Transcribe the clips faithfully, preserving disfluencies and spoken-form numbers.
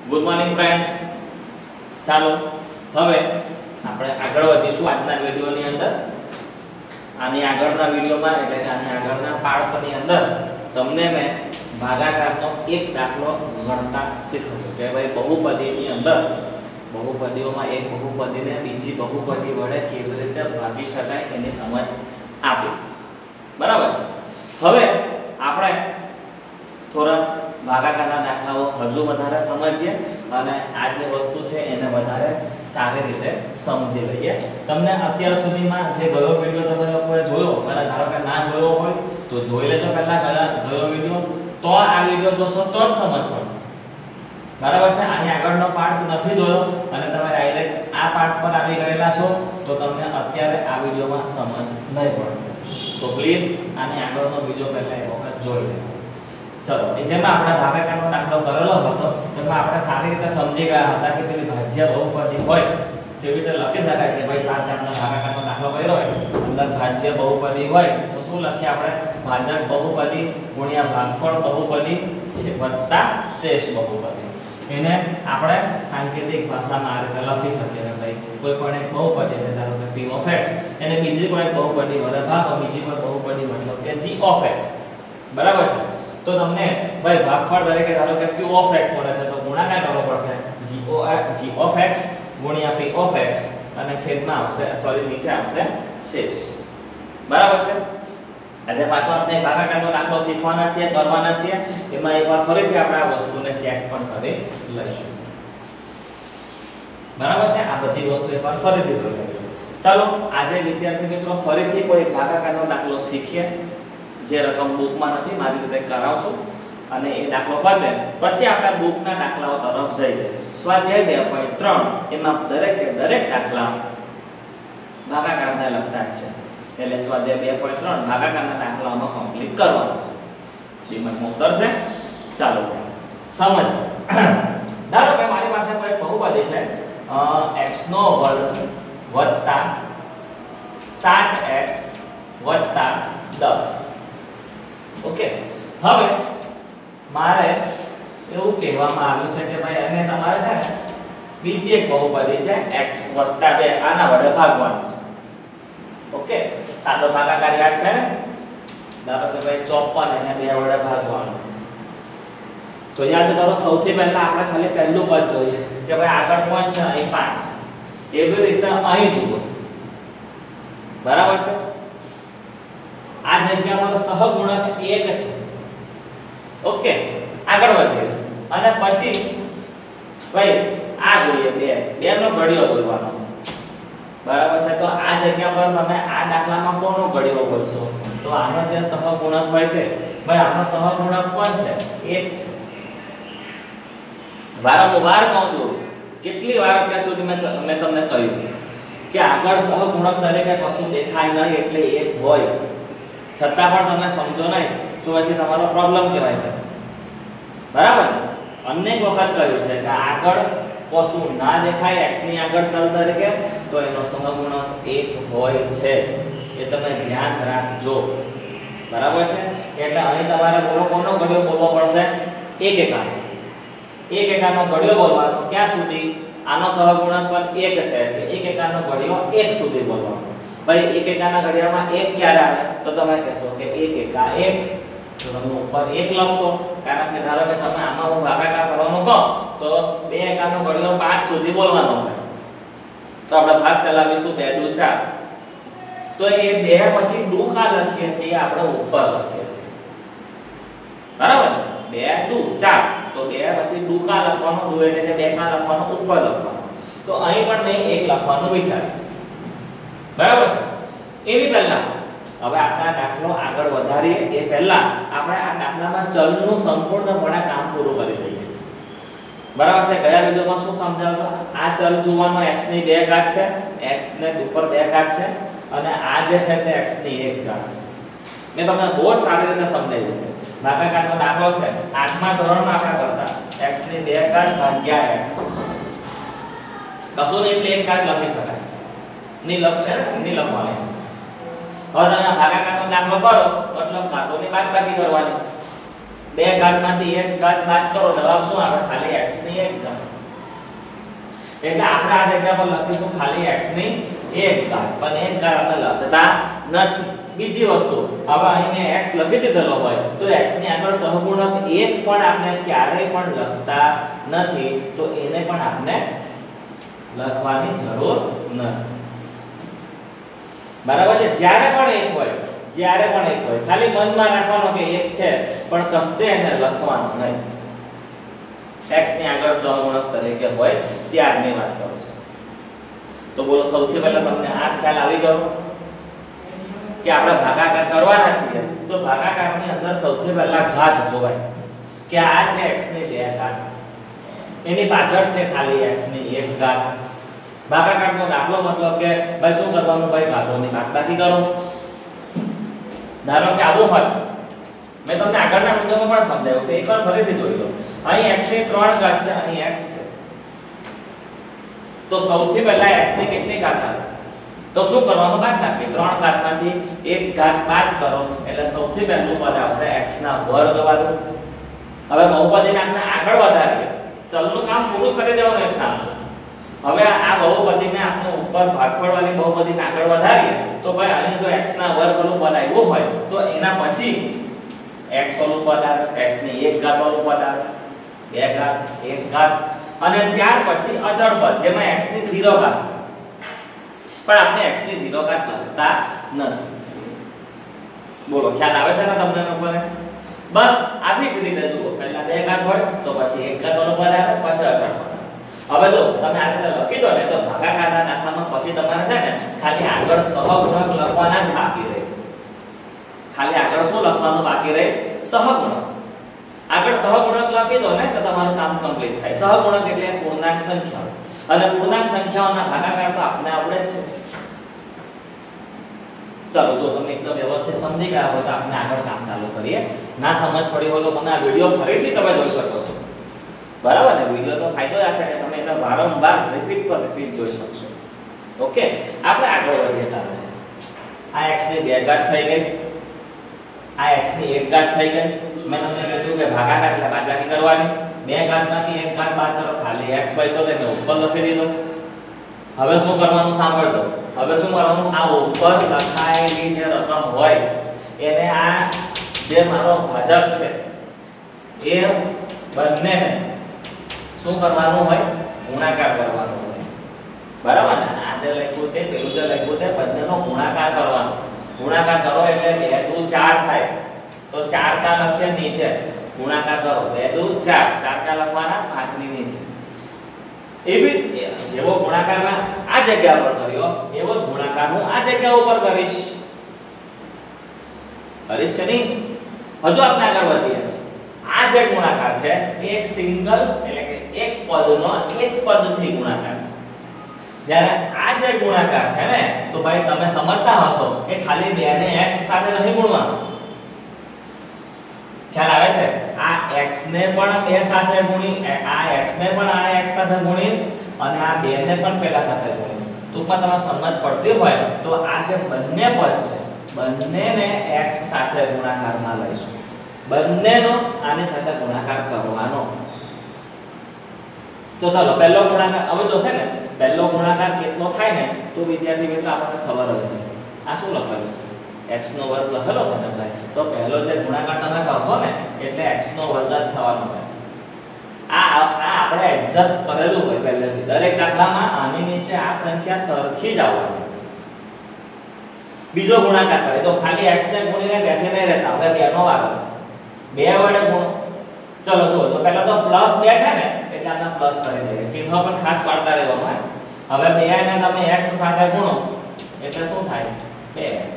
Good morning friends. ચાલો હવે આપણે આગળ વધીશું આજના વિડિયોની અંદર. આની આગળના વિડિયોમાં એટલે કે આની આગળના પાઠની અંદર તમને મેં ભાગાકારનો એક દાખલો ગણતા શીખવ્યો કે ભાઈ બહુપદીની અંદર બહુપદીઓમાં એક બહુપદીને બીજી બહુપદી વડે કેવી રીતે ભાગી શકાય એની સમજ આપી. બરાબર છે. હવે આપણે થોડા ભાગાકારના દાખલાઓ હજુ વધારે સમજીએ અને આ જે વસ્તુ છે એને વધારે સારી રીતે સમજી લઈએ. તમને અત્યાર સુધીમાં જે ગયો વિડિયો તમે લોકોએ જોયો, અને ધારો કે ના જોયો હોય તો જોઈ લેજો પહેલા ગયા ગયો વિડિયો, તો આ વિડિયો જોશો તો જ સમજ પડશે. બરાબર છે. આની આગળનો પાર્ટ નથી જોયો અને તમે ડાયરેક્ટ આ પાર્ટ પર આવી ગયેલા છો તો તમને અત્યારે આ વિડિયોમાં સમજ નહીં પડશે. સો પ્લીઝ આની આગળનો વિડિયો પહેલા એક વખત જોઈ લેજો. ચલો, એ જેમાં આપણે ભાગાકારનો દાખલો કરેલો હતો તેમાં આપણે સારી રીતે સમજી ગયા હતા કે પેલી ભાજ્ય બહુપદી હોય કેવી રીતે લખી શકાય કે ભાઈ આ આપણે ભાગાકારનો દાખલો કર્યો હોય, અંદર ભાજ્ય બહુપદી હોય તો શું લખીએ આપણે? ભાજક બહુપદી ગુણ્યા ભાગફળ બહુપદી છે વત્તા શેષ બહુપદી. એને આપણે સાંકેતિક ભાષામાં આ રીતે લખી શકીએ કે ભાઈ કોઈ પણ એક બહુપદી એટલે ધારો કે p of x એને બીજી કોઈ બહુપદી વડે ભાગો, બીજી કોઈ બહુપદી મતલબ કે g of x. બરાબર છે. તો તમને ભાઈ ભાગફળ તરીકે ધારો કે q of x મળે છે તો ગુણાકાર કરવો પડશે g of x ગુણ્યા p of x અને છેદમાં આવશે સોરી નીચે આવશે શેષ. બરાબર છે. આજે પાછો આપણે ભાગાકારનો દાખલો શીખવાના છે, કરવાના છે. એમાં એકવાર ફરીથી આપણે આ વસ્તુને ચેક પણ કરી લઈશું. બરાબર છે. આ બધી વસ્તુ એકવાર ફરીથી જોઈ લઈએ. ચાલો આજે વિદ્યાર્થી મિત્રો ફરીથી કોઈ ભાગાકારનો દાખલો શીખીએ જે રકમ બુકમાં નથી, મારી રીતે કરાવું છું અને એ દાખલો પતે પછી આપણે બુકના દાખલાઓ તરફ જઈએ. સ્વાધ્યાય બે પોઈન્ટ ત્રણ એમાં દરેકે દરેક દાખલા ભાગાકારને લગતા જ છે. એટલે સ્વાધ્યાય બે પોઈન્ટ ત્રણ ભાગાકારના દાખલાઓમાં કમ્પ્લીટ કરવાનું છે. દિમાગમાં ઉતરશે? ચાલો સમજ. ધારો કે મારી પાસે કોઈ બહુપદી છે x નો વર્ગ વત્તા સાત એક્સ વત્તા દસ. ઓકે, હવે મારે એવું કહેવામાં આવ્યું છે કે ભાઈ અને તમારે છે ને બીજી એક બહુપદી છે x વત્તા બે, આના વડે ભાગવાનું છે. ઓકે, સાદો ભાગાકાર યાદ છે ને? ધારો કે ભાઈ ચોપન એને બે વડે ભાગવાનું. તો યાદ કરો, સૌથી પહેલા આપણે ખાલી પહેલું પદ જોઈએ કે ભાઈ આગળ કોણ છે? અહીં પાંચ. એવી રીતે અહીં જુઓ. બરાબર છે. આ જગ્યામાં સહગુણક એક છે. ઓકે, આગળ વધીએ અને પછી ભાઈ આ જોઈએ બે. બે નો ઘડિયો બોલવાનો. બરાબર છે. તો આ જગ્યા પર તમે આ દાખલામાં કોનો ઘડિયો બોલશો? તો આનો જે સહગુણક હોય તે ભાઈ આનો સહગુણક કોણ છે? એક છે. વારંવાર કહું છું, કેટલી વાર અત્યાર સુધી મેં મેં તમને કહ્યું કે આગળ સહગુણક તરીકે કશું દેખાય નહીં એટલે એક હોય, છતાં પણ તમે સમજો નહીં તો પછી તમારો પ્રોબ્લેમ કહેવાય. બરાબર. અનેક વખત કહ્યું છે કે આગળ કશું ના દેખાય x ની આગળ ચલ તરીકે તો એનો સહગુણક એક હોય છે. એ તમે ધ્યાન રાખજો. બરાબર છે. એટલે અહીં તમારે બોલો કોનો ઘડિયો બોલવો પડશે? એક એકાનો. એક એકાનો ઘડિયો બોલવાનો. ક્યાં સુધી? આનો સહગુણક પણ એક છે એટલે એક એકાનો ઘડિયો એક સુધી બોલવાનો. ભાઈ એક એકાના ઘડિયામાં એક ક્યારે આવે? તો તમે કહેશો કે એક એકા એક, તો તમે ઉપર એક લખશો. કારણ કે ધારો કે તમે આમાં હું ભાગાકાર કરવાનું કહો તો બે એકાનો ઘડિયો પાંચ સુધી બોલવાનો હોય. તો આપણે ભાગ ચલાવીશું બે દુ ચાર. તો એ બે પછી દુ કા લખીએ છીએ આપણે ઉપર લખીએ છીએ. બરાબર. બે દુ ચાર. તો બે પછી દુ કા લખવાનું, દુ એટલે બે કા લખવાનું, ઉપર લખવાનું. તો અહીં પણ મેં એક લખવાનું વિચાર્યું. બરાબર છે. એની પહેલા હવે આપણા દાખલો આગળ વધારીએ એ પહેલા આપણે આ દાખલામાં ચલનું સંપૂર્ણપણે કામ પૂરું કરી દઈએ. બરાબર છે. ગયા વિડિયોમાં શું સમજાવ્યું? આ ચલ જોવાનો x ની બે ઘાત છે, x ને ઉપર બે ઘાત છે અને આ જે છે તે x ની એક ઘાત છે. મેં તમને બહુ જ સારી રીતે સમજાવ્યું છે. ભાગાકારનો દાખલો છે આઠમા ધોરણમાં આપણે કરતા x ની બે ઘાત ભાગ્યા x. કશું નહીં એટલે એક ઘાત લખી શકાય. ની લખ ની લખવાની. હવે તમે ભાગાકારનો દાખલો કરો એટલે ઘાતોની બાદબાકી કરવાની. બે ઘાતમાંથી એક ઘાત બાદ કરો જવાબ શું આવે ખાલી x ની એક ઘાત એટલે આપણે આ જગ્યા પર લખીશું ખાલી x ની એક ઘાત પણ એક ઘાત આપણે લખતા નથી બીજી વસ્તુ હવે અહીં મેં x લખી દીધેલો હોય તો x ની આગળ સહગુણક એક પણ આપણે ક્યારેય પણ લખતા નથી તો એને પણ આપણે લખવાની જરૂર નથી બરાબર છે જ્યારે પણ એક હોય જ્યારે પણ એક હોય ખાલી મનમાં રાખવાનો કે એક છે પણ કશે એને લખવાનું નહીં x ની આગળ સહગુણક તરીકે હોય ત્યારની વાત કરું છું તો બોલો સૌથી પહેલા તમને આ ખ્યાલ આવી ગયો કે આપણે ભાગાકાર કરવાના છીએ તો ભાગાકારની અંદર સૌથી પહેલા ઘાત જોવાય કે આ છે x ની બે ઘાત એની પાછળ છે ખાલી x ની એક ઘાત ભાગાકારનો દાખલો મતલબ કે ભાઈ શું કરવાનું ભાઈ ઘાતોની બાદબાકી કરો ધારો કે આવું હોય મેં તમને આગળના વિડિયોમાં પણ સમજાવ્યું છે એકવાર ફરીથી જોઈ લો અહીં x ની ત્રણ ઘાત છે અહીં x છે તો સૌથી પહેલા x ની કેટલી ઘાત આવે તો શું કરવાનું બાદબાકી ત્રણ ઘાતમાંથી એક ઘાત બાદ કરો એટલે સૌથી પહેલું પદ આવશે x ના વર્ગ વાળું હવે બહુપદીને આપણે આગળ વધારીએ ચલનું કામ પૂરું કરી દેવાનું એક સામે હવે આ બહુપદીને આપણે ઉપર ભાગફળ વાળી બહુપદીને આગળ વધારીએ તો ભાઈ અહીં જો x ના વર્ગ વાળું પદ આવ્યું હોય તો એના પછી x વાળું પદ આવે x ની એક ઘાત વાળું પદ આવે બે ઘાત એક ઘાત અને ત્યાર પછી અચળ પદ જેમાં x ની શૂન્ય ઘાત પણ આપણે x ની શૂન્ય ઘાત લખતા નથી બોલો ખ્યાલ આવે છે ને તમને ઉપર બસ આવી જ રીતે જુઓ પહેલા બે ઘાત હોય તો પછી એક ઘાત વાળું પદ આવે પછી અચળ પદ હવે જો તમે આ રીતે લખી દો ને તો ભાગાકારના દાખલામાં પછી તમારે છે ને ખાલી આગળ સહગુણક લખવાના જ બાકી રહે ખાલી આગળ શું લખવાનું બાકી રહે સહગુણક આગળ સહગુણક લખી દો ને તો તમારું કામ કમ્પ્લીટ થાય સહગુણક એટલે પૂર્ણાંક સંખ્યાઓ અને પૂર્ણાંક સંખ્યાઓના ભાગાકાર તો આપણે આવડે જ છે ચાલો જો તમે એકદમ વ્યવસ્થિત સમજી ગયા હોય તો આપણે આગળ કામ ચાલુ કરીએ ના સમજ પડી હોય તો મને આ વિડિયો ફરીથી તમે જોઈ શકો છો બરાબર ને વિડિયોનો ફાયદો આ છે કે તમે એને વારંવાર રિપીટ પર રિપીટ જોઈ શકશો ઓકે આપણે આગળ વધીએ ચાલો આ x ની બે ઘાત થઈ ગઈ આ x ની એક ઘાત થઈ ગઈ મેં તમને કીધું કે ભાગાકાર એટલે બાદબાકી કરવાની બે ઘાતમાંથી એક ઘાત બાદ કરો ખાલી x બચ્યો તો મેં ઉપર લખી દીધો હવે શું કરવાનું સાંભળજો હવે શું કરવાનું આ ઉપર લખાયેલી જે રકમ હોય એને આ જે મારો ભાજક છે એ બંનેને શું કરવાનું હોય ગુણાકાર કરવાનો હોય બરાબર ને આ જે લખ્યું તે પેલું જે લખ્યું તે બંનેનો ગુણાકાર કરવાનો ગુણાકાર કરો એટલે બે દુ ચાર થાય તો ચાર કા લખીએ નીચે ગુણાકાર કરો બે દુ ચાર ચાર કા લખવાના પાંચ ની નીચે એવી જેવો ગુણાકાર મેં આ જગ્યા પર કર્યો એવો જ ગુણાકાર હું આ જગ્યા ઉપર કરીશ કરીશ કે નહીં હજુ આપણે આગળ વધીએ આ જે ગુણાકાર છે એ એક સિંગલ એટલે કે એક પદનો એક પદથી ગુણાકાર છે જ્યારે આ જે ગુણાકાર છે ને તો ભાઈ તમે સમજતા હશો કે ખાલી બે ને x સાથે નહીં ગુણવાનું ખ્યાલ આવે છે આ x ને પણ બે સાથે ગુણી આ x ને પણ આ x સાથે ગુણીશ અને આ બે ને પણ પેલા સાથે ગુણીશ ટૂંકમાં તમને સમજ પડતી હોય તો આ જે બંને પદ છે બંનેને x સાથે ગુણાકારમાં લઈશું બંનેનો આની સાથે ગુણાકાર કરવાનો તો ચાલો પહેલો ગુણાકાર હવે જો છે ને પહેલો ગુણાકાર કેટલો થાય ને તો વિદ્યાર્થી મિત્રો આપણને ખબર જ નહીં આ શું લખેલું છે x નો વર્ગ લખેલો છે ને ભાઈ તો પહેલો જે ગુણાકાર તમે કરશો ને એટલે x નો વર્ગ જ થવાનો હોય આ આ આપણે એડજસ્ટ કરેલું હોય પહેલેથી દરેક દાખલામાં આની નીચે આ સંખ્યા સરખી જ આવવાની બીજો ગુણાકાર કરે તો ખાલી x ને ગુણીને બેસી નહીં રહેતા હવે બે નો વારો છે બે વડે ગુણો ચલો જો તો પહેલા તો પ્લસ બે છે ને એટલે આપણે પ્લસ કરી દઈએ ચિહ્ન પણ ખાસ પાડતા રહેવાનું હવે બે ને તમે x સાથે ગુણો એટલે શું થાય બે x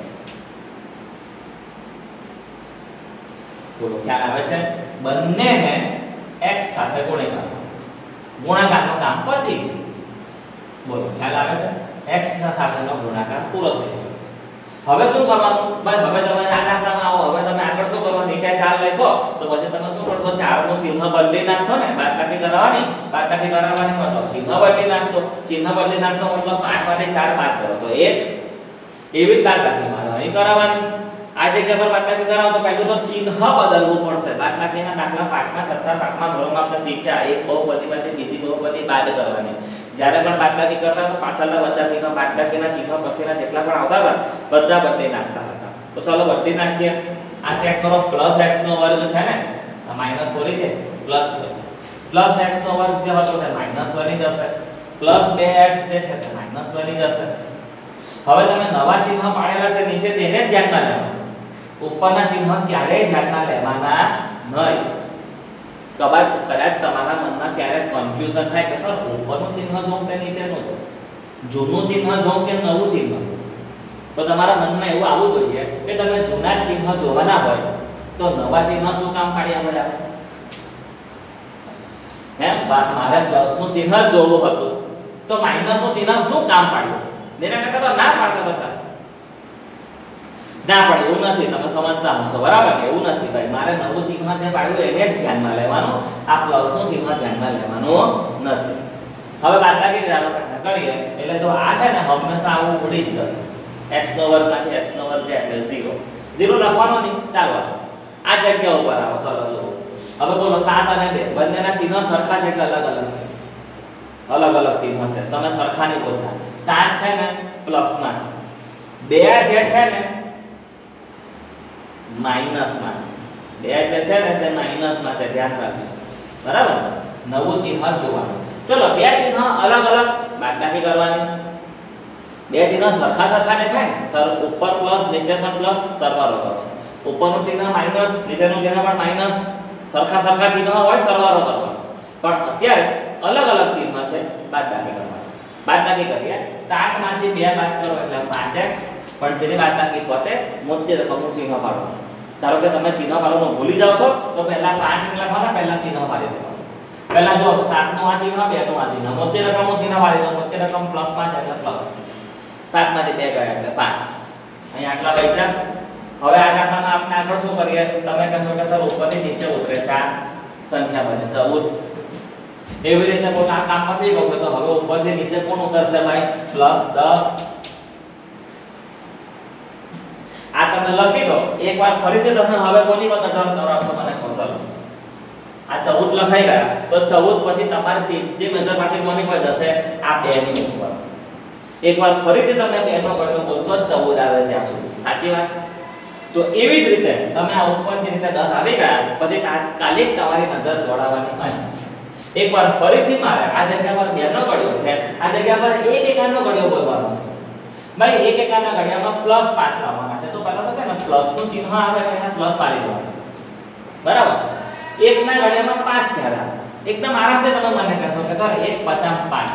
બોલો ખ્યાલ આવે છે બંનેને x સાથે ગુણાકાર ગુણાકારનું કામ પતી બોલો ખ્યાલ આવે છે x સાથેનો ગુણાકાર પૂરો થઈ ગયો હવે શું કરવાનું ભાઈ હવે તમે આ દાખલામાં આવો હવે તમે આગળ શું કરવાનું નીચે ચાર લખો તો પછી તમે શું કરશો ચાર નું ચિહ્ન બદલી નાખશો ને બાદબાકી કરાવવાની બાદબાકી કરાવવાની મતલબ ચિહ્ન બદલી નાખશો ચિહ્ન બદલી નાખશો મતલબ પાંચ માંથી ચાર બાદ કરો તો એક એવી જ બાદબાકી મારે અહીં કરાવવાની આ જગ્યા પર બાદબાકી કરાવો તો પહેલું તો ચિહ્ન બદલવું પડશે. બાદબાકીના દાખલા પાંચમા છઠ્ઠા સાતમા ધોરણમાં આપણે શીખ્યા એક બહુપદી માંથી બીજી બહુપદી બાદ કરવાની. જ્યારે પણ બાદબાકી કરતા તો પાછળના બધા ચિહ્નો બાદબાકીના ચિહ્નો પછીના જેટલા પણ આવતા હતા બધા બદલી નાખતા હતા. તો ચાલો બદલી નાખીએ. આ ચેક કરો પ્લસ x નો વર્ગ છે ને આ માઈનસ થોડી છે પ્લસ છે. પ્લસ x નો વર્ગ જે હતો તે માઈનસ બની જશે. પ્લસ બે x જે છે તે માઈનસ બની જશે. હવે તમે નવા ચિહ્ન પાડેલા છે નીચે તેને જ ધ્યાનમાં લેવાના. ઉપરના ચિહ્ન ક્યારેય ધ્યાનમાં લેવાના નહીં. કદાચ કદાચ તમારા મનમાં ક્યારેક કન્ફ્યુઝન થાય કે સર ઉપરનું ચિહ્ન જોઉં કે નીચેનું જોઉં, જૂનું ચિહ્ન જોઉં કે નવું ચિહ્ન જોઉં. તો તમારા મનમાં એવું આવવું જોઈએ કે તમે જૂના ચિહ્ન જોવાના હોય તો નવા ચિહ્ન શું કામ પાડ્યા આપણે? હે મારે પ્લસ નું ચિહ્ન જોવું હતું તો માઈનસ નું ચિહ્ન શું કામ પાડ્યું? તેના કરતા તો ના પાડતા બચા. ના પડે એવું નથી, તમે સમજતા હશો બરાબર ને? એવું નથી ભાઈ, મારે નવું ચિહ્ન જે પાડ્યું એને જ ધ્યાનમાં લેવાનું, આ પ્લસ નું ચિહ્ન ધ્યાનમાં લેવાનું નથી. હવે બાદબાકી કરવાના કરીએ એટલે જો આ છે ને હંમેશા આવું ઉડી જ જશે. x નો વર્ગ માંથી x નો વર્ગ જાય એટલે ઝીરો. ઝીરો લખવાનો નહીં. ચાલો આ જગ્યા ઉપર આવો. ચાલો જો હવે બોલો સાત અને બે બંનેના ચિહ્નો સરખા છે કે અલગ અલગ છે? અલગ અલગ ચિહ્નો છે. તમે સરખા નહીં બોલતા. સાત છે ને પ્લસ માં છે, બે જે છે ને માઈનસ માં છે. બે જે છે ને તે માઈનસ માં છે, ધ્યાન રાખજો બરાબર. નવું ચિહ્ન જોવાનું. ચલો બે ચિહ્ન અલગ અલગ બાદબાકી કરવાની. બે ચિહ્ન સરખા સરખા દેખાય ને સર ઉપર પ્લસ નીચે પણ પ્લસ સરવાળો કરો. ઉપરનું ચિહ્ન માઈનસ નીચેનું ચિહ્ન પણ માઈનસ. સરખા સરખા ચિહ્ન હોય સરવાળો કરવાનો. પણ અત્યારે અલગ અલગ ચિહ્ન છે બાદબાકી કરવાની. બાદબાકી કરીએ. સાત માંથી બે બાદ કરો એટલે પાંચ x. પણ જેની બાદબાકી પોતે મોટી રકમનું ચિહ્ન પાડો. ધારો કે તમે ચિહ્ન પાડવાનું ભૂલી જાવ છો તો પહેલા પાંચ લખવાના, પહેલા ચિહ્ન પાડી દેવાનું. પહેલા જો સાત નું આ ચિહ્ન, બે નું આ ચિહ્ન, મોટી રકમનું ચિહ્ન પાડી દો. મોટી રકમ પ્લસ માં છે એટલે પ્લસ. સાત માંથી બે ગયા એટલે પાંચ. અહીં આટલા બચ્યા. હવે આ દાખલામાં આપણે આગળ શું કરીએ? તમે કહેશો કે સર ઉપરથી નીચે ઉતરે છે આ સંખ્યા બને ચૌદ. એવી રીતે બોલ આ કામ પતી ગયું છે તો હવે ઉપરથી નીચે કોણ ઉતરશે ભાઈ? પ્લસ દસ. આ તમે લખી દો. એકવાર ફરીથી તમે હવે કોની પર નજર કરાવશો મને કહો. ચાલો આ ચૌદ લખાઈ ગયા તો ચૌદ પછી તમારે સીધી નજર પાસે કોની પર જશે? આ બે ની ઉપર. એકવાર ફરીથી તમે બે નો ઘડિયો બોલશો ચૌદ આવે ત્યાં સુધી. સાચી વાત? તો એવી જ રીતે તમે આ ઉપરથી નીચે દસ આવી ગયા પછી તાત્કાલિક તમારી નજર દોડાવવાની અહીં. એકવાર ફરીથી મારે આ જગ્યા પર બે નો ઘડિયો છે, આ જગ્યા પર એક એકાનો ઘડિયો બોલવાનો છે. ભાઈ એક એકાના ઘડિયામાં પ્લસ પાંચ લાવવાના છે તો પહેલા તો છે ને પ્લસ નું ચિહ્ન આવે એટલે અહીંયા પ્લસ પાડી દેવાનું. બરાબર છે? એક ના ઘડિયામાં પાંચ ક્યારે આવે? એકદમ આરામથી તમે મને કહેશો કે સર એક પચાસ પાંચ.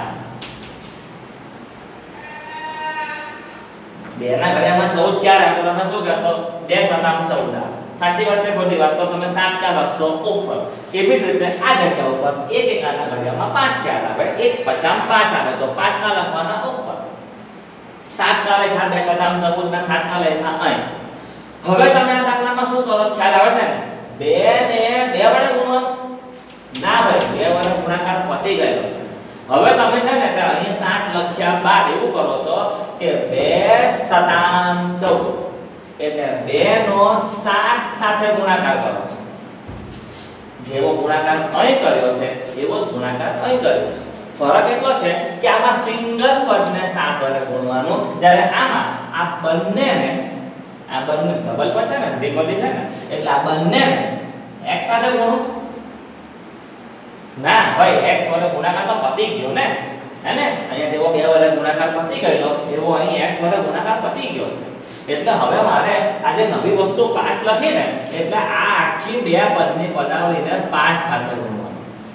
બે ના ઘડિયામાં ચૌદ ક્યારે આવે? તમે શું કહેશો? બે સતામ ચૌદ આવે. સાચી વાત કે ખોટી વાત? તો તમે સાત ક્યાં લખશો? ઉપર. એવી જ રીતે આ જગ્યા ઉપર એક એકાના ઘડિયામાં પાંચ ક્યારે આવે? એક પચાસ પાંચ આવે તો પાંચ ના લખવાના ઉપર. સાત ના લેખા બે સતામ ચૌદ ના સાત ના લેખા અહીં. હવે તમે આ દાખલામાં શું કરો? ખ્યાલ આવે છે ને? બે ને બે વડે ગુણવાનું. ના ભાઈ, બે વડે ગુણાકાર પતી ગયેલો છે. હવે તમે છે ને કે અહીં સાત લખ્યા બાદ એવું કરો છો કે બે સતામ ચૌદ એટલે બે નો સાત સાથે ગુણાકાર કરો છો. જેવો ગુણાકાર અહીં કર્યો છે એવો જ ગુણાકાર અહીં કર્યો છે. ફરક એટલો છે કે આમાં સિંગલ પદને સાત વડે ગુણવાનું, જ્યારે આમાં આ બંનેને આ બંને ડબલ પદ છે ને, દ્વિપદી છે ને, એટલે આ બંનેને x સાથે ગુણો. ના ભાઈ, x વડે ગુણાકાર તો પતી ગયો ને, હે ને? અહીંયા જેવો બે વડે ગુણાકાર પતી ગયો એવો અહીં x વડે ગુણાકાર પતી ગયો છે. એટલે હવે મારે આ જે નવી વસ્તુ પાંચ લખી ને એટલે આ આખી બે પદની પદાવલીને પાંચ સાથે ગુણવાનું.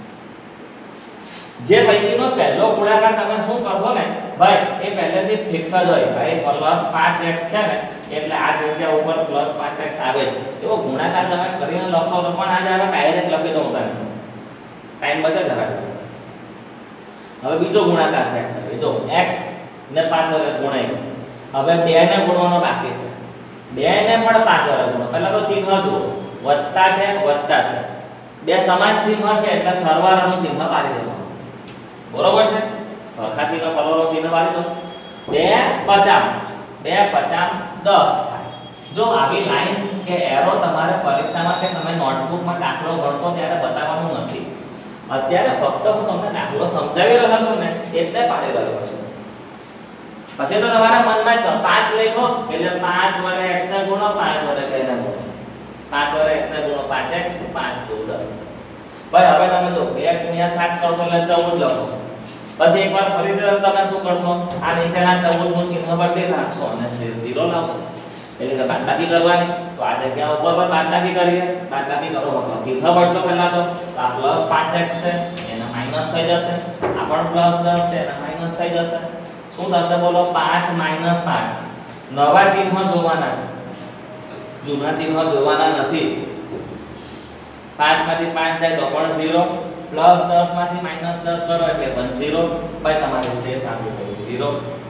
જે પૈકીનો પહેલો ગુણાકાર તમે શું કરશો ને ભાઈ એ પહેલેથી ફિક્સ જ હોય. ભાઈ પ્લસ પાંચ x છે ને એટલે આ જગ્યા ઉપર પ્લસ પાંચ x આવે છે. એવો ગુણાકાર તમે કરીને લખશો તો પણ આજે હવે ડાયરેક્ટ લખી દઉં તમને. ટાઈમ બચે જરા. હવે બીજો ગુણાકાર ચેક કરીએ. જો x ને પાંચ વડે ગુણાય. હવે બે ને ગુણવાનો બાકી છે. બે ને પણ પાંચ વડે ગુણો. પહેલા તો ચિહ્ન જુઓ. વત્તા છે, વત્તા છે. બે સમાન ચિહ્ન છે એટલે સરવાળાનું ચિહ્ન પાડી દેવાનું. બરોબર છે? સરખા ચિહ્ન સરવાળાનું ચિહ્ન પાડી દો. બે પચાસ બે પચાસ દસ થાય. જો આવી લાઈન કે એરો તમારે પરીક્ષામાં કે તમે નોટબુકમાં દાખલો ગણશો ત્યારે બતાવવાનું નથી. અત્યારે ફક્ત હું તમને દાખલો સમજાવી રહ્યો છું ને એટલે પાડી રહ્યો છું. પછી તો તમારા મનમાં પાંચ લખો એટલે પાંચ વડે x ને ગુણો, પાંચ વડે બે ને ગુણો, પાંચ વડે x ને ગુણો પાંચ x, પાંચ દુ દસ. ભાઈ હવે તમે જો બે ગુણ્યા સાત કરશો એટલે ચૌદ લખો. પછી એકવાર ફરીથી તમે શું કરશો, આ નીચેના ચૌદ નું ચિહ્ન બદલી નાખશો અને શેષ ઝીરો લાવશો. એટલે કે બાદબાકી કરવાની, તો આ જગ્યા ઉપર પણ બાદબાકી કરીએ. બાદબાકી કરો તો ચિહ્ન બદલો પહેલા તો આ પ્લસ પાંચ x છે એના માઈનસ થઈ જશે, આ પણ પ્લસ દસ છે એના માઈનસ થઈ જશે. શું થશે બોલો? પાંચ માઈનસ પાંચ. નવા ચિહ્ન જોવાના છે, જૂના ચિહ્ન જોવાના નથી. પાંચ માંથી પાંચ જાય તો પણ ઝીરો, પ્લસ દસ માંથી માઈનસ દસ કરો એટલે પણ ઝીરો. ભાઈ તમારે શેષ આવી ગયો ઝીરો.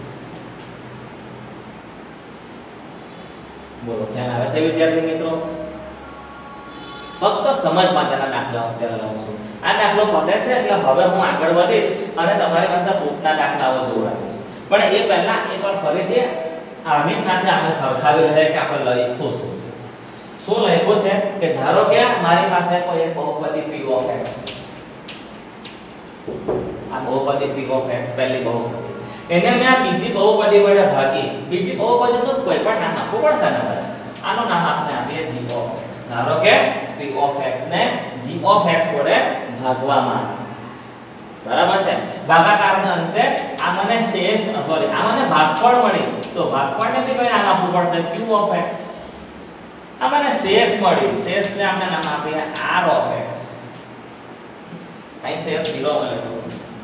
બોલો ખ્યાલ આવે છે વિદ્યાર્થી મિત્રો? ફક્ત સમજ માટેના દાખલાઓ અત્યારે લઉં છું. આ દાખલો પતે છે એટલે હવે હું આગળ વધીશ અને તમારી પાસે ગ્રુપના દાખલાઓ જોડાવીશ. પણ એ પહેલા એકવાર ફરીથી આની સાથે આપણે સરખાવી લઈએ કે આપણે લખ્યું શું છે. શું લખ્યું છે કે ધારો કે મારી પાસે કોઈ એક બહુપદી p of x છે. આ બહુપદી p of x પહેલી બહુપદી, એને મેં આ બીજી બહુપદી વડે ભાગી. બીજી બહુપદીનું કોઈ પણ નામ આપવું પડશે ને ભાઈ. આનું નામ આપણે આપીએ g of x. ધારો કે p of x ને g of x વડે ભાગવામાં આવે. બરાબર છે? ભાગાકારના અંતે આ મને શેષ સોરી આ મને ભાગફળ મળી, તો ભાગફળને બી કોઈ નામ આપવું પડશે q of x. આ મને શેષ મળી, શેષને આપણે નામ આપીએ r of x. અહીં શેષ ઝીરો મળે છે.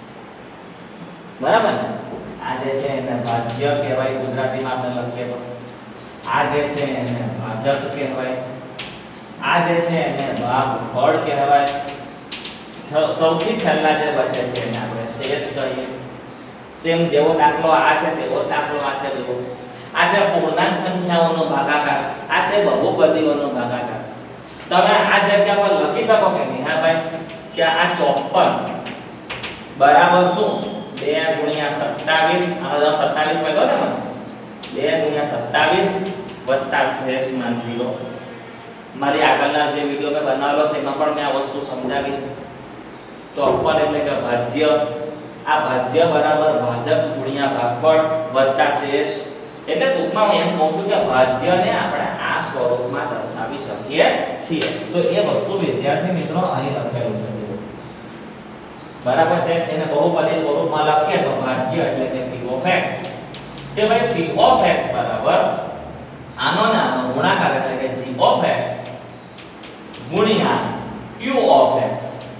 બરાબર ને? આ જે છે એને ભાજ્ય કહેવાય, ગુજરાતીમાં આપણે લખીએ તો. આ જે છે એને ભાજક કહેવાય. આ જે છે એને ભાગફળ કહેવાય. સૌથી છેલ્લા જે બચે છે એને આપણે શેષ કહીએ. સેમ જેવો દાખલો આ છે તેવો દાખલો આ છે. જુઓ, આ છે પૂર્ણાંક સંખ્યાઓનો ભાગાકાર, આ છે બહુપદીઓનો ભાગાકાર. તમે આ જગ્યા પર લખી શકો કે નહીં? હા ભાઈ, કે આ ચોપન બરાબર શું બે ગુણ્યા સત્તાવીસ. આમાં સત્તાવીસ મળ્યો ને મને. બે ગુણ્યા સત્તાવીસ વત્તા શેષમાં ઝીરો. મારી આગળના જે વિડિયો મેં બનાવેલો છે એમાં પણ મેં આ વસ્તુ સમજાવી છે. ચોપન એટલે કે ભાજ્ય. આ ભાજ્ય બરાબર ભાજક ગુણ્યા ભાગફળ વત્તા શેષ. એટલે ટૂંકમાં હું એમ કહું છું કે ભાજ્યને આપણે આ સ્વરૂપમાં દર્શાવી શકીએ છીએ. તો એ વસ્તુ વિદ્યાર્થી મિત્રો અહીં લખેલું છે. બરાબર છે? એને બહુપદી સ્વરૂપમાં લખીએ તો ભાજ્ય એટલે કે p of x. કે ભાઈ p of x બરાબર આનો નાનો ગુણાકાર એટલે કે g of x ગુણ્યા q of x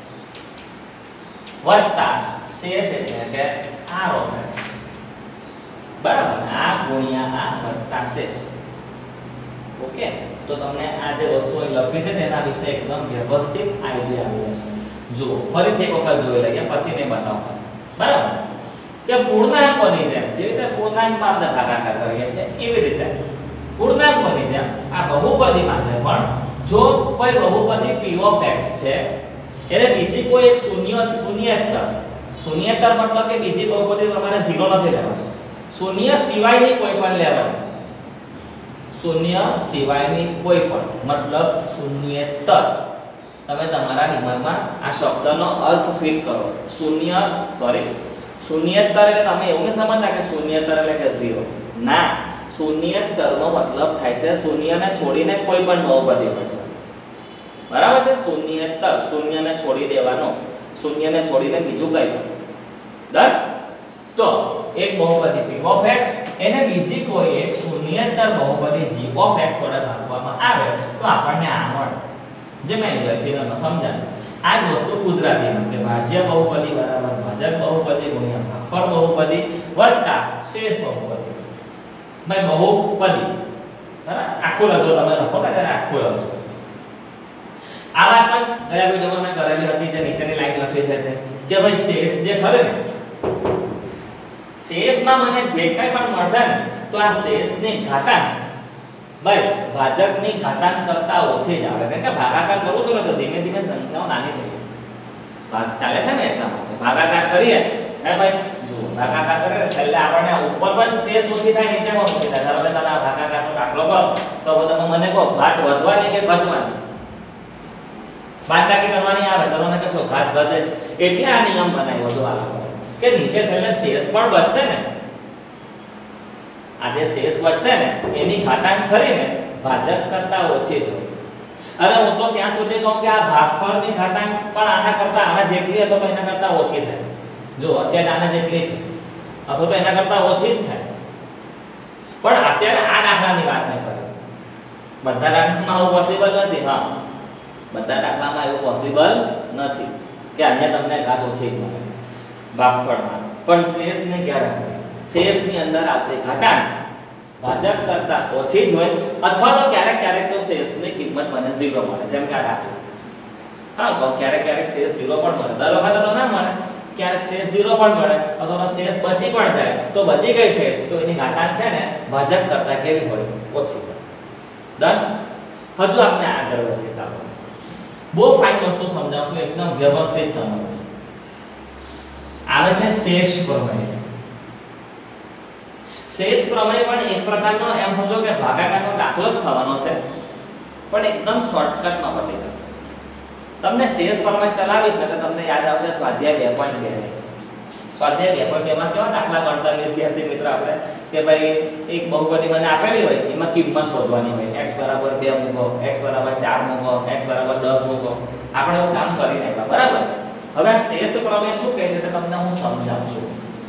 વત્તા શેષ એટલે કે r of x. બરાબર? આ ગુણ્યા આ વત્તા શેષ. ઓકે, તો તમને આ જે વસ્તુ અહીં લખી છે તેના વિશે એકદમ વ્યવસ્થિત આઈડિયા આવી જશે. જો ફરીથી એક વખત જોઈ લઈએ પછી ને બતાવવા છે. બરાબર? કે પૂર્ણાંકોની જેમ જેવી રીતે પૂર્ણાંકમાં આપણે ભાગાકાર કરીએ છીએ એવી રીતે પૂર્ણાંકોની જેમ આ બહુપદી માટે પણ જો કોઈ બહુપદી p of x છે એટલે બીજી કોઈ એક શૂન્ય શૂન્યેતર શૂન્યેતર મતલબ કે બીજી બહુપદી તમારે ઝીરો નથી લેવાની. શૂન્ય સિવાયની કોઈ પણ લેવાની. શૂન્ય સિવાયની કોઈ પણ મતલબ શૂન્યેતર. તમે તમારા દિમાગમાં આ શબ્દનો અર્થ ફિટ કરો. શૂન્ય સોરી શૂન્યેતર એટલે તમે એવું નહીં સમજતા કે શૂન્યેતર એટલે કે ઝીરો. ના, શૂન્યેતરનો મતલબ થાય છે શૂન્યને છોડીને કોઈ પણ બહુપદી હોય છે. બરાબર છે? શૂન્યેતર શૂન્યને છોડી દેવાનો, શૂન્યને છોડીને બીજું કંઈ પણ. ડન? તો એક બહુપદી p of x એને બીજી કોઈ એક શૂન્યેતર બહુપદી g of x વડે ભાગવામાં આવે તો આપણને આ મળે. જે મેં લખીને સમજાવ્યું. આ જ વસ્તુ ગુજરાતીમાં કે ભાજ્ય બહુપદી બરાબર ભાજક બહુપદી ગુણ્યા ભાગફળ બહુપદી વત્તા શેષ બહુપદી. ભાઈ બહુપદી બરાબર આખું લખો. તમે લખો ને ત્યારે આખું લખજો. આ વાત પણ ગયા વિડિયોમાં મેં કરેલી હતી જે નીચેની લાઈન લખી છે તે કે ભાઈ શેષ જે ખરે ને શેષમાં મને જે કંઈ પણ મળશે ને તો આ શેષની ઘાતાંક ભાઈ ભાજકની ઘાતાંક કરતા ઓછી જ આવે. કારણ કે ભાગાકાર કરું છું ને તો ધીમે ધીમે સંખ્યાઓ નાની થઈ જાય. ભાગ ચાલે છે ને એટલા માટે ભાગાકાર કરીએ હે ભાઈ. જુઓ ભાગાકાર કરે ને છેલ્લે આપણને ઉપર પણ શેષ ઓછી થાય નીચે પણ ઓછી થાય. ધારો કે તમે આ ભાગાકારનો દાખલો કરો તો તમે મને કહો ઘાત વધવાની કે ઘટવાની? બાદબાકી કરવાની આવે તો તમે કહેશો ઘાત વધે છે. એટલે આ નિયમ બનાવ્યો હતો આ લોકો કે નીચે છેલ્લે શેષ પણ વધશે ને, આ જે શેષ વધશે ને એની ઘાતાંક ખરીને ભાજક કરતા ઓછી જ હોય. અને હું તો ત્યાં સુધી કહું કે આ ભાગફળની ઘાતાંક પણ આના કરતા આના જેટલી અથવા તો એના કરતા ઓછી થાય. જો અત્યારે આના જેટલી છે અથવા તો એના કરતા ઓછી જ થાય. પણ અત્યારે આ દાખલાની વાત નહીં કરે. બધા દાખલામાં આવું પોસિબલ નથી. હા, બધા દાખલામાં એવું પોસિબલ નથી કે અહીંયા તમને ઘાત ઓછી જ મળે ભાગફળમાં. પણ શેષની ગેરંટી, શેષની અંદર આવતી ઘાતાંક ભાજક કરતા ઓછી જ હોય અથવા તો ક્યારેક ક્યારેક તો શેષની કિંમત મને ઝીરો મળે. જેમ કે આ દાખલો, હા, તો ક્યારેક ક્યારેક શેષ ઝીરો પણ મળે. દર વખતે તો ના મળે, ક્યારેક શેષ ઝીરો પણ મળે અથવા તો શેષ બચી પણ જાય. તો બચી ગઈ શેષ તો એની ઘાતાંક છે ને ભાજક કરતા કેવી હોય? ઓછી હોય. ડન. હજુ આપણે આગળ વધીએ. ચાલો, બહુ ફાઇન વસ્તુ સમજાવું છું, એકદમ વ્યવસ્થિત સમજો. આવે છે શેષ પ્રમેય. શેષ પ્રમેય પણ એક પ્રકારનો એમ સમજો કે ભાગાકારનો દાખલો જ થવાનો છે, પણ એકદમ શોર્ટકટમાં પતી જશે. તમને શેષ પ્રમેય ચલાવીશ ને તો તમને યાદ આવશે સ્વાધ્યાય બે પોઈન્ટ બે. સ્વાધ્યાય બે પોઈન્ટ બે માં કેવા દાખલા ગણતા વિદ્યાર્થી મિત્રો આપણે કે ભાઈ એક બહુપદી મને આપેલી હોય, એમાં કિંમત શોધવાની હોય. x બરાબર બે મૂકો, x બરાબર ચાર મૂકો, x બરાબર દસ મૂકો. આપણે એવું કામ કરી નાખ્યા, બરાબર. હવે આ શેષ પ્રમેય શું કહે છે તે તમને હું સમજાવું છું.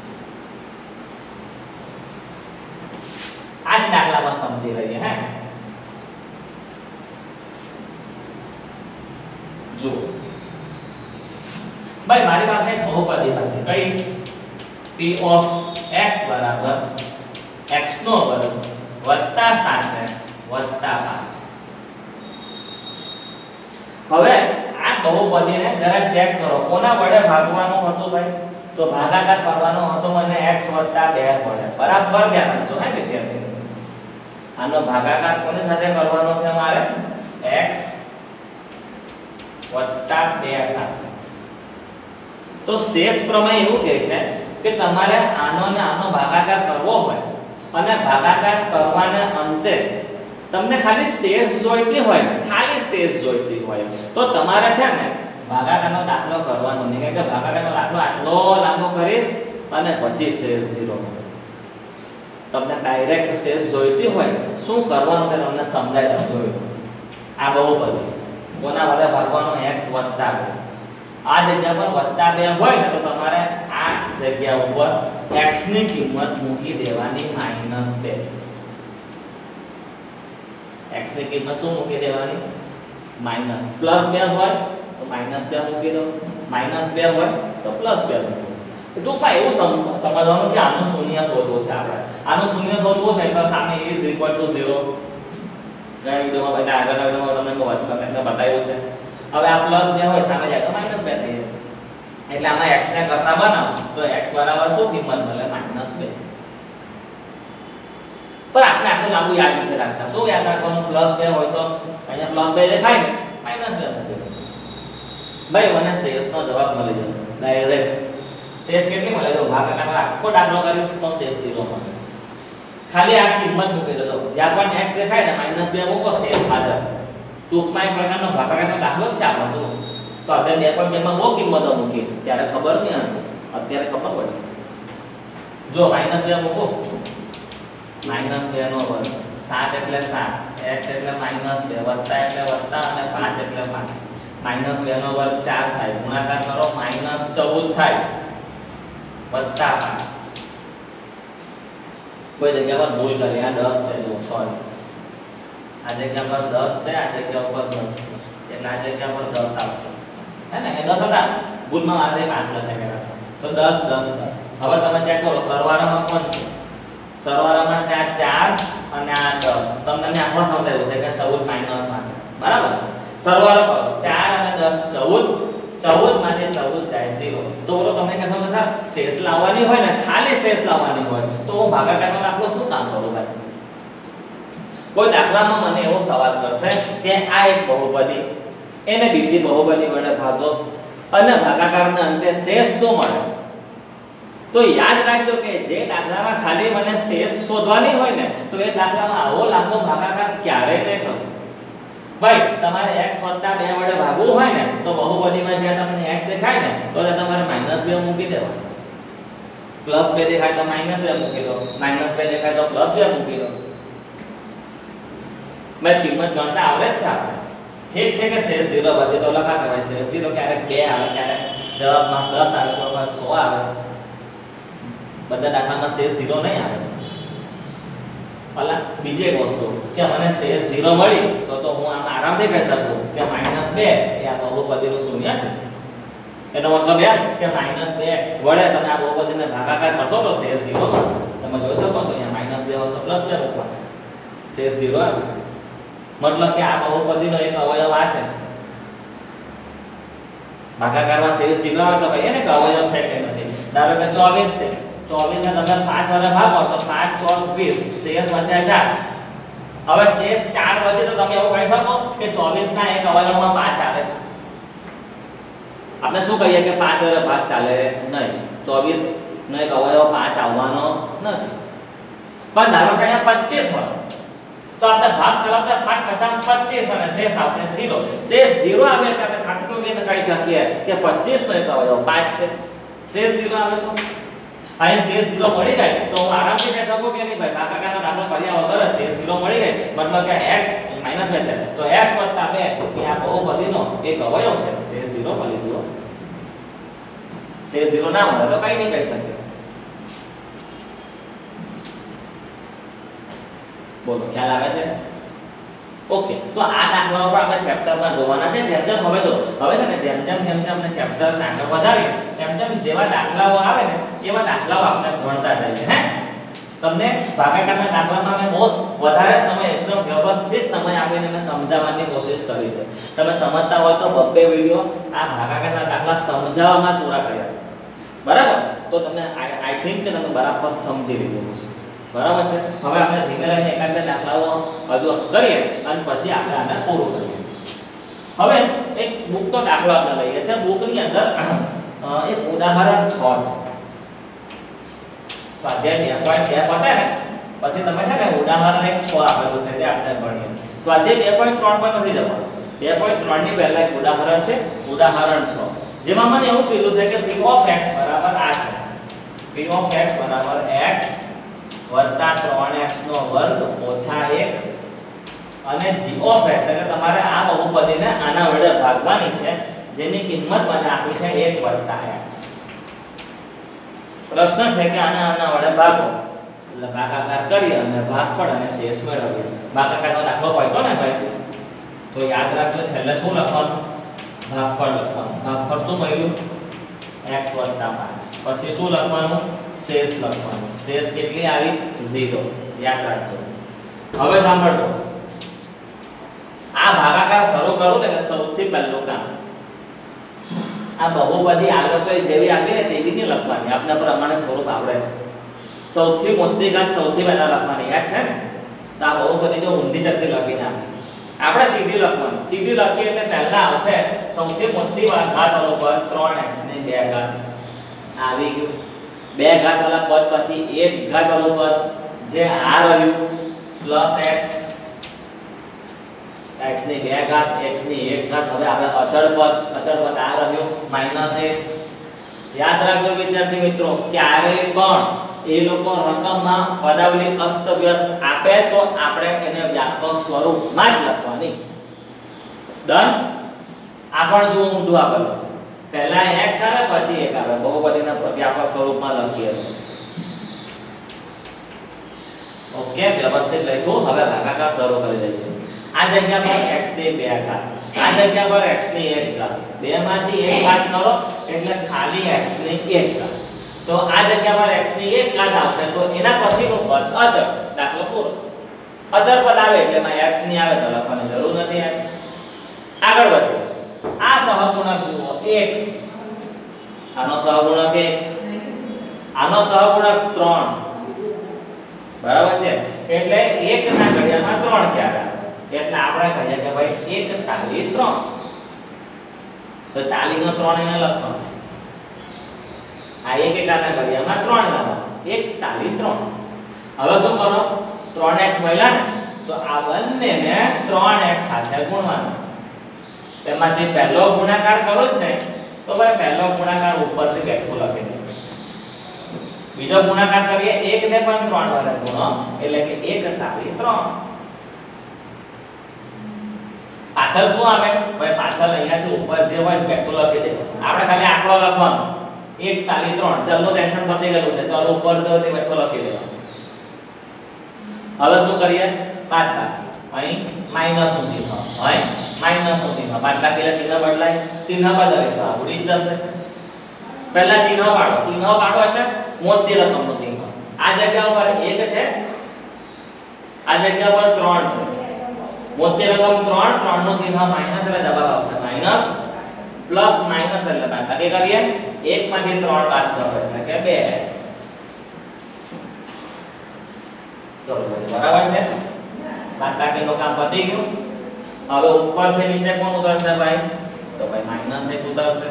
આ જ દાખલામાં સમજી લઈએ. હે, જો ભાઈ મારી પાસે એક બહુપદી હતી. કઈ? p of x બરાબર x નો વર્ગ વત્તા સાત x વત્તા પાંચ. હવે આ બહુપદીને જરા ચેક કરો. કોના વડે ભાગવાનું હતું ભાઈ? તો ભાગાકાર કરવાનો હતો મને x વત્તા બે વડે. બરાબર ધ્યાન રાખજો હે વિદ્યાર્થી. આનો ભાગાકાર કોની સાથે કરવાનો છે મારે? x વત્તા બે સાથે. તો શેષ પ્રમેય એવું કહે છે કે તમારે આનો ને આનો ભાગાકાર કરવો હોય અને ભાગાકાર કરવાના અંતે તમને ખાલી શેષ જોઈતી હોય, ખાલી શેષ જોઈતી હોય તો તમારે છે ને ભાગાકારનો દાખલો કરવાનો નહીં. કારણ કે ભાગાકારનો દાખલો આટલો લાંબો કરીશ અને પછી શેષ ઝીરો. તમને ડાયરેક્ટ શેષ જોઈતી હોય શું કરવાનું તે તમને સમજાય દઉં. જોયું આ બહુપદી કોના વડે ભાગવાનો? x વત્તા બે. આ જગ્યા પર વત્તા બે હોય ને તો તમારે આ જગ્યા ઉપર x ની કિંમત મૂકી દેવાની માઈનસ બે. x ની કિંમત શું મૂકી દેવાની? માઈનસ. પ્લસ બે હોય તો માઈનસ બે મૂકી દો, માઈનસ બે હોય તો પ્લસ બે મૂકી દો. તો ભાઈ એવું સમજવાનું કે આનું શૂન્ય શોધવું છે આપણે. આનું શૂન્ય શોધવું છે એટલે સામે is equal to zero. ગયા વિડિયોમાં એટલે આગળના વિડિયોમાં તમને તમને બતાવ્યું છે. હવે આ પ્લસ બે હોય સામે જાય તો માઈનસ બે થઈ જાય. એટલે આમાં x ને કરતા બનાવો તો x બરાબર શું કિંમત મળે? માઈનસ બે. પણ આપણે આટલું લાંબુ યાદ નથી રાખતા. શું યાદ રાખવાનું? પ્લસ બે હોય તો અહીંયા પ્લસ બે દેખાય ને, માઈનસ બે મૂકી દો. ભાઈ મને શેષનો જવાબ મળી જશે ડાયરેક્ટ. શેષ કેટલી મળે? તો ભાગાકારનો આખો દાખલો કરીશ તો શેષ ઝીરો મળે. ખાલી આ કિંમત મૂકી દો. જ્યાં પણ x દેખાય ને માઈનસ બે મૂકો, શેષ હાજર. ટૂંકમાં એક પ્રકારનો ભાગાકારનો દાખલો જ છે આપણો. જો સ્વાધ્યાય બે પોઈન્ટ બે માં બહુ કિંમતો મૂકી, ત્યારે ખબર નહીં હતી, અત્યારે ખબર પડી. જો માઈનસ બે મૂકો, માઈનસ બે નો વર્ગ, સાત એટલે સાત, x એટલે માઈનસ બે, વત્તા એટલે વત્તા અને પાંચ એટલે પાંચ. માઈનસ બે નો વર્ગ ચાર થાય, ગુણાકાર કરો માઈનસ ચૌદ થાય, વત્તા પાંચ. કોઈ જગ્યા પર ભૂલ કરી, આ દસ છે. જો સોરી, આ જગ્યા પર દસ છે, આ જગ્યા ઉપર દસ છે, એટલે આ જગ્યા પર દસ આવશે. હે ને? એ દસ હતા, ભૂલમાં મારે પાંચ લખાઈ ગયા. તો દસ દસ દસ. હવે તમે ચેક કરો સરવાળામાં કોણ છે? સરવાળામાં છે આ ચાર અને આ દસ. તમને મેં આપણો સમજાવ્યું છે કે ચૌદ માઈનસ માં છે, બરાબર? સરવાળો કરો, ચાર અને દસ ચૌદ, ચૌદ માંથી ચૌદ જાય ઝીરો. તો બોલો તમે કહેશો કે સર શેષ લાવવાની હોય ને, ખાલી શેષ લાવવાની હોય તો હું ભાગાકારનો દાખલો શું કામ કરું ભાઈ? કોઈ દાખલામાં મને એવો સવાલ કરશે કે આ એક બહુપદી, એને બીજી બહુપદી વડે ભાગો અને ભાગાકારના અંતે શેષ શું મળે? તો યાદ રાખજો કે જે દાખલામાં ખાલી મને શેષ શોધવાની હોય ને તો એ દાખલામાં આવો લાંબો ભાગાકાર ક્યારેય નહીં કરો ભાઈ તમારે x વત્તા બે વડે ભાગવું હોય ને તો બહુપદીમાં જ્યાં તમને x દેખાય ને તો ત્યાં તમારે માઈનસ બે મૂકી દેવાનું પ્લસ બે દેખાય તો માઈનસ બે મૂકી દો માઈનસ બે દેખાય તો પ્લસ બે મૂકી દો મેં કિંમત ગણતા આવડે જ છે આપણે ઠીક છે કે શેષ ઝીરો બચે તો લખા કહેવાય શેષ ઝીરો ક્યારેક બે આવે ક્યારેક જવાબમાં દસ આવે તો સો આવે બધા દાખલામાં શેષ ઝીરો નહીં આવે ભલા બીજી એક વસ્તુ કે મને શેષ ઝીરો મળી તો તો હું આમ આરામથી કહી શકું કે માઈનસ બે એ આ બહુપદીનું શૂન્ય છે એનો મતલબ એમ કે માઈનસ બે વડે તમે આ બહુપદીને ભાગાકાર કરશો તો શેષ ઝીરો મળશે તમે જોઈ શકો છો અહીંયા માઈનસ બે હોય તો પ્લસ બે મૂકવાનું શેષ ઝીરો આવે મતલબ કે આ બહુપદીનો એક અવયવ આ છે ભાગાકારમાં શેષ ઝીરો આવે તો કહીએ ને કે અવયવ છે કે નથી ધારો કે ચોવીસ છે ચોવીસ ને તમે પાંચ વડે ભાગો તો પાંચ ચોક વીસ શેષ બચ્યા ચાર હવે શેષ ચાર બચે તો તમે એવું કહી શકો કે ચોવીસ ના એક અવયવમાં પાંચ આવે આપણે શું કહીએ કે પાંચ વડે ભાગ ચાલે નહીં ચોવીસ નો એક અવયવ પાંચ આવવાનો નથી પણ ધારો કે અહીંયા પચીસ હોય તો આપણે ભાગ ચલાવતા પાંચ પચાસ પચીસ અને શેષ આવશે ઝીરો શેષ ઝીરો આવે એટલે આપણે છાંટતો એને કહી શકીએ કે પચીસ નો એક અવયવ પાંચ છે શેષ ઝીરો આવે તો અહીં શેષ ઝીરો મળી જાય તો હું આરામથી કહી શકું કે નહીં ભાઈ ભાગાકારનો દાખલો કર્યા વગર જ શેષ ઝીરો મળી જાય મતલબ કે x માઈનસ બે છે તો x વત્તા બે એ આ બહુપદીનો એક અવયવ છે શેષ ઝીરો મળી જુઓ શેષ ઝીરો ના મળે તો કઈ નહીં કહી શકીએ બોલો ખ્યાલ આવે છે ઓકે તો આ દાખલાઓ પણ આપણે ચેપ્ટરમાં જોવાના છે જેમ જેમ હવે જો હવે છે ને જેમ જેમ જેમ જેમ આપણે ચેપ્ટર આગળ વધારીએ તેમ તેમ જેવા દાખલાઓ આવે ને એવા દાખલાઓ આપણે ભણતા જઈએ હે તમને ભાગાકારના દાખલામાં મેં બહુ વધારે સમય એકદમ વ્યવસ્થિત સમય આપીને મેં સમજાવવાની કોશિશ કરી છે તમે સમજતા હોય તો બબ્બે વિડિયો આ ભાગાકારના દાખલા સમજાવવામાં પૂરા કર્યા છે બરાબર તો તમને આઈ થિંક કે તમે બરાબર સમજી લીધું હશે બરાબર છે હવે આપણે ધીમે રહીને એકાદ બે દાખલાઓ હજુ કરીએ અને પછી આપણે આને પૂરું કરીએ હવે એક બુકનો દાખલો આપણે લઈએ છે બુકની અંદર એક ઉદાહરણ છ છે સ્વાધ્યાય બે પોઈન્ટ બે પતે ને પછી તમે છે ને ઉદાહરણ એક છ આપેલું છે તે આપણે ભણીએ સ્વાધ્યાય બે પોઈન્ટ ત્રણ પર નથી જવાનું બે પોઈન્ટ ત્રણ ની પહેલા એક ઉદાહરણ છે ઉદાહરણ છ જેમાં મને એવું કીધું છે કે p of x બરાબર આ છે p of x બરાબર x વત્તા ત્રણ x નો વર્ગ ઓછા એક અને g of x એટલે તમારે આ બહુપદીને આના વડે ભાગવાની છે જેની કિંમત મને આપી છે એક વત્તા x પ્રશ્ન છે કે આને આના વડે ભાગો એટલે ભાગાકાર કરી અને ભાગફળ અને શેષ મેળવીએ ભાગાકારનો દાખલો હોય તો ને ભાઈ તો યાદ રાખજો છેલ્લે શું લખવાનું ભાગફળ લખવાનું ભાગફળ શું મળ્યું x પાંચ પછી શું લખવાનું શેષ લખવાનું શેષ કેટલી આવી ઝીરો યાદ રાખજો હવે સાંભળજો આ ભાગાકાર શરૂ કરું ને એટલે સૌથી પહેલું કામ આ બહુપદી આ લોકોએ જેવી આપી ને તેવી નહીં લખવાની આપના પ્રમાણે સ્વરૂપ આવડે છે સૌથી મોટી ઘાત સૌથી પહેલા લખવાની યાદ છે ને તો આ બહુપદી જો ઊંધી ચકતી લખીને આપી આપણે સીધી લખવાની સીધી લખીએ એટલે પહેલા આવશે સૌથી મોટી ઘાત વાળો પદ ત્રણ x ની બે ઘાત આવી ગયું બે ઘાત વાળા પદ પછી એક ઘાત વાળું પદ જે આ રહ્યું પ્લસ x x ની બે ઘાત x ની એક ઘાત હવે આપણે અચળ પદ અચળ પદ આ રહ્યું માઈનસ એક યાદ રાખજો વિદ્યાર્થી મિત્રો ક્યારેય પણ એ લોકો રકમમાં પદાવલી અસ્તવ્યસ્ત આપે તો આપણે એને વ્યાપક સ્વરૂપમાં જ લખવાની ડન આ પણ જો ઊંધું આપેલું છે પહેલા x આવે પછી એક આવે બહુપદીના વ્યાપક સ્વરૂપમાં લખીએ ઓકે વ્યવસ્થિત લખ્યું હવે ભાગાકાર શરૂ કરી દઈએ આ જગ્યા પર x ની બે ઘાત આ જગ્યા પર x ની એક ઘાત બે માંથી એક ઘાત કરો એટલે ખાલી x ની એક ઘાત તો આ જગ્યા પર x ની એક ઘાત આવશે તો એના પછીનું પદ અચળ દાખલો પૂરો અચળ પદ આવે એટલે એમાં x ની આવે તો લખવાની જરૂર નથી x આગળ વધીએ આ સહગુણક જુઓ એક આનો સહગુણક એક આનો સહગુણક ત્રણ બરાબર છે એટલે એક ના ઘડિયામાં ત્રણ ક્યારે આવે એટલે આપણે કહીએ કે ભાઈ એક તાલી ત્રણ તો તાલીનો ત્રણ અહીંયા લખવાનો આ એક એકાના ઘડિયામાં ત્રણ લાવો, એક તાલી ત્રણ. હવે શું કરો, ત્રણ એક્સ મળ્યા ને તો આ બંનેને ત્રણ એક્સ સાથે ગુણવાનું. તેમાંથી પહેલો ગુણાકાર કરો જ ને તો ભાઈ પહેલો ગુણાકાર ઉપરથી બેઠો લખી દો. બીજો ગુણાકાર કરીએ એક ને પણ ત્રણ વડે ગુણો એટલે કે એક તાલી ત્રણ. પાછળ શું આવે ભાઈ, પાછળ અહીંયાથી ઉપર જે હોય બેઠો લખી દેવો. આપણે ખાલી આંકડો લખવાનો એક તાલી ત્રણ. ચલનું ટેન્શન પતી ગયું છે, ચલ ઉપર જો તે બેઠો લખી દેવાનો. હવે શું કરીએ, બાદબાકી. અહીં માઈનસ નું ચિહ્ન, અહીં માઈનસ નું ચિહ્ન, બાદબાકી એટલે ચિહ્ન બદલાય, ચિહ્ન બદલાય તો આ ઉડી જશે. પહેલા ચિહ્ન પાડો, ચિહ્ન પાડો એટલે મોટી રકમનું ચિહ્ન. આ જગ્યા ઉપર એક છે, આ જગ્યા પર ત્રણ છે. મોટી રકમ ત્રણ, ત્રણ નું ચિહ્ન માઈનસ એટલે જવાબ આવશે માઈનસ, પ્લસ માઈનસ એટલે બાદબાકી કરીએ. એક માંથી ત્રણ બાદ કરો એટલે કે બે એક્સ. ચલો બરાબર છે, બાદબાકીનું કામ પતી ગયું. હવે ઉપરથી નીચે કોણ ઉતરશે ભાઈ, તો ભાઈ માઈનસ એક ઉતરશે.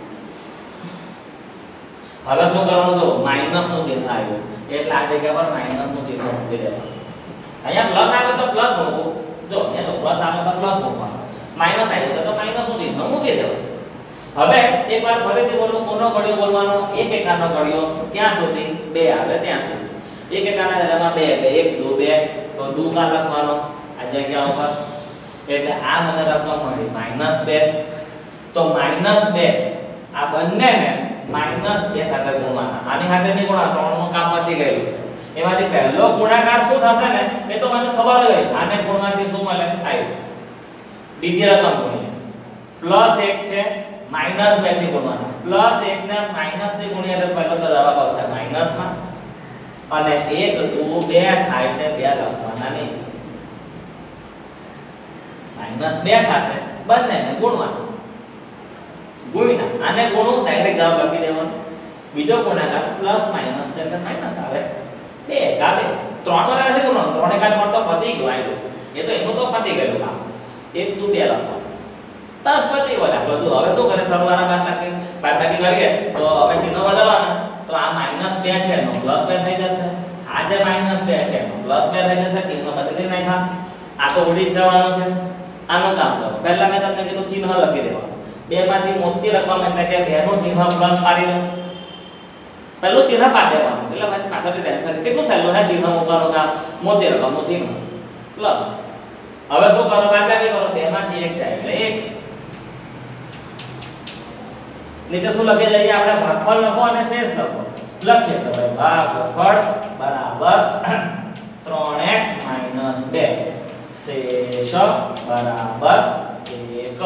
હવે શું કરવાનું, જો માઈનસ નું ચિહ્ન આવ્યું એટલે આ જગ્યા પર માઈનસ નું ચિહ્ન મૂકી દેવાનું. અહીંયા પ્લસ આવે તો પ્લસ મૂકવું, જો એ તો પ્લસ આવે તો પ્લસ મૂકવાનું, માઈનસ આવ્યું તો માઈનસ નું ચિહ્ન મૂકી દેવાનું. હવે એકવાર ફરીથી બોલું, કોનો ઘડિયો બોલવાનો, એક એકાનો ઘડિયો ક્યાં સુધી, બે આવે ત્યાં સુધી. એક એકાના ઘડિયામાં બે એટલે એક દો બે, તો દુ કા લખવાનો આ જગ્યા ઉપર. એટલે આ મને રકમ મળી માઈનસ બે. તો માઈનસ બે આ બંનેને માઈનસ બે સાથે ગુણવાના. આની સાથે નહીં ગુણવા, ત્રણ નું કામ પતી ગયેલું છે. એમાંથી પહેલો ગુણાકાર શું થશે ને એ તો મને ખબર જ હોય. આને ગુણવાથી શું મળે, આવ્યું. બીજી રકમ ગુણીએ, પ્લસ એક છે, માઈનસ બે થી ગુણવાના. પ્લસ એક ને માઈનસ થી ગુણીએ તો પહેલો તો જવાબ આવશે માઈનસ માં. અને એક દો બે થાય તે બે લખવાના નહીં છે. માઈનસ બે સાથે બંનેને ગુણવાનું. ગુણ્યા આને ગુણું ડાયરેક્ટ જવાબ લખી દેવાનો. બીજો ગુણાકાર પ્લસ માઈનસ છે એટલે માઈનસ આવે. બે એકા બે, ત્રણ વડે નથી ગુણવાનું, ત્રણ એકા ત્રણ તો પતી ગયું આવ્યું. એ તો એનું તો પતી ગયેલું કામ છે. એક દુ બે લખવાનું, દસ પતી ગયો દાખલો. જો હવે શું કરે, સરવાળા બાદબાકી બાદબાકી કરીએ તો હવે ચિહ્ન બદલવાના. તો આ માઈનસ બે છે એનો પ્લસ બે થઈ જશે. આ જે માઈનસ બે છે એનો પ્લસ બે થઈ જશે. ચિહ્ન બદલી નાખ્યા, આ તો ઉડી જ જવાનું છે. આનું કામ કરો. પહેલા મેં તમને કીધું ચિહ્ન લખી દેવાનું. બે માંથી મોટી રકમ એટલે કે બે નું ચિહ્ન પ્લસ પાડી દો. પહેલું ચિહ્ન પાડી દેવાનું એટલે પછી પાછળથી ટેન્શન કેટલું સહેલું છે. ચિહ્ન મૂકવાનું કામ, મોટી રકમનું ચિહ્ન પ્લસ. હવે શું કરો, બાદબાકી કરો. બે માંથી એક જાય એટલે એક. નીચે શું લખી દઈએ આપણે, ભાગફળ લખો અને શેષ લખો. લખીએ તો ભાઈ ભાગફળ બરાબર ત્રણ એક્સ માઈનસ બે, શેષ બરાબર એક.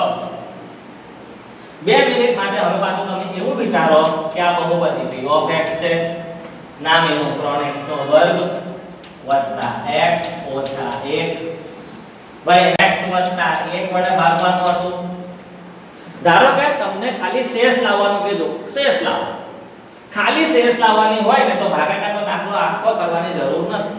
બે મિનિટ માટે હવે પાછું તમે એવું વિચારો કે આ બહુપદી p of x છે, નામ એનું ત્રણ એક્સ નો વર્ગ વત્તા x ઓછા એક. ભાઈ x વત્તા એક વડે ભાગવાનું હતું. ધારો કે તમને ખાલી શેષ લાવવાનું કીધું, શેષ લાવો. ખાલી શેષ લાવવાની હોય ને તો ભાગાકારનો દાખલો આખો કરવાની જરૂર નથી.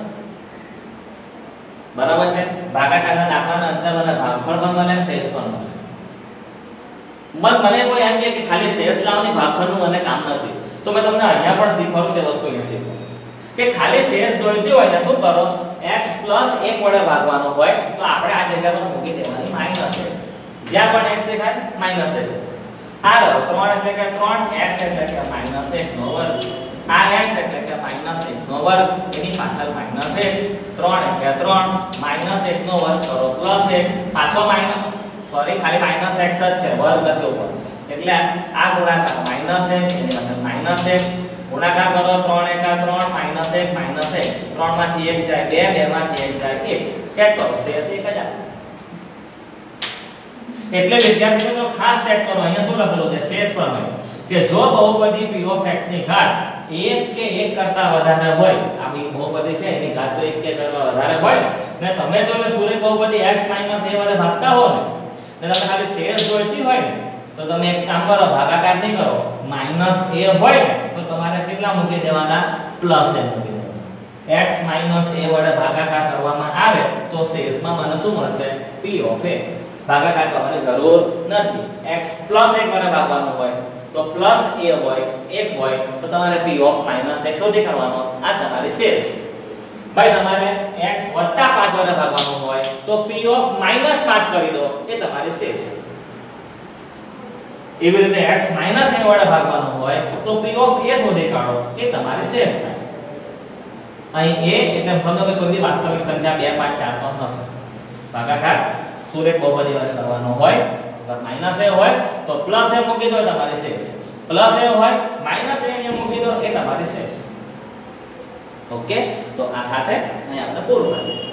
બરાબર છે, ભાગાકારના દાખલાના અંતે મને ભાગફળ પણ મળે, શેષ પણ મળે. મન મને કોઈ એમ કહે કે ખાલી શેષ લાવવાની ભાગફળનું મને કામ નથી, તો મેં તમને અહીંયા પણ શીખવાડું તે વસ્તુ અહીંયા શીખવાડું કે ખાલી શેષ જોઈતી હોય ને શું કરો, x એક વડે ભાગવાનો હોય તો આપણે આ જગ્યા પર મૂકી દેવાની માઈનસ એક. જ્યાં પણ x દેખાય માઈનસ એક. આ લો ત્રણ એટલે કે ત્રણ, x એટલે કે માઈનસ એક નો વર્ગ. આ x એટલે કે માઈનસ એક નો વર્ગ, એની પાછળ માઈનસ એક. ત્રણ એટલે ત્રણ, માઈનસ એક નો વર્ગ કરો પ્લસ એક, પાછો માઈનસ સોરી ખાલી માઈનસ x જ છે, વર્ગ નથી ઉપર. એટલે આ ગુણાકાર માઈનસ એક, એની પાછળ માઈનસ એક. ગુણાકાર કરો ત્રણ એકા ત્રણ, માઈનસ એક માઈનસ એક. ત્રણ માંથી એક જાય બે, બે માંથી એક જાય એક. ચેક કરો શેષ એક જ આવે. એટલે વિદ્યાર્થી મિત્રો ખાસ ચેક કરો, અહીંયા શું લખેલું છે શેષ પ્રમેય કે જો બહુપદી p of x ની ઘાત એક કે એક કરતા વધારે હોય, આ બહુપદી છે એની ઘાત તો એક કે કરતા વધારે હોય ને તમે જો એટલે સુરેખ બહુપદી x a વડે ભાગતા હો ને તમે ખાલી શેષ જોઈતી હોય ને તો તમે એક કામ કરો, ભાગાકાર નહીં કરો, માઈનસ a હોય ને તો તમારે કેટલા મૂકી દેવાના, પ્લસ a મૂકી દેવાના. x a વડે ભાગાકાર કરવામાં આવે તો શેષમાં મને શું મળશે, p of a. ભાગાકાર કરવાની જરૂર નથી. x એક વડે ભાગવાનું હોય તો પ્લસ a હોય એક હોય તો તમારે p ઓફ માઈનસ x શોધી કાઢવાનો. આ તમારી શેષ. ભાઈ તમારે x વત્તા પાંચ વડે ભાગવાનું હોય તો p ઓફ માઈનસ પાંચ કરી દો, એ તમારી શેષ. એવી રીતે x માઈનસ a વડે ભાગવાનું હોય તો p ઓફ a શોધી કાઢો, એ તમારી શેષ થાય. અહીં a એટલે સમજો કે કોઈ બી વાસ્તવિક સંખ્યા બે પાંચ ચાર તો હશે. ભાગાકાર સુરેખ બહુપદી વડે કરવાનો હોય તો માઈનસ a હોય તો પ્લસ a મૂકી દો, તમારી શેષ. પ્લસ a હોય માઈનસ a અહીંયા મૂકી દો, એ તમારી શેષ. ઓકે, તો આ સાથે અહીં આપણે પૂરું કરીએ.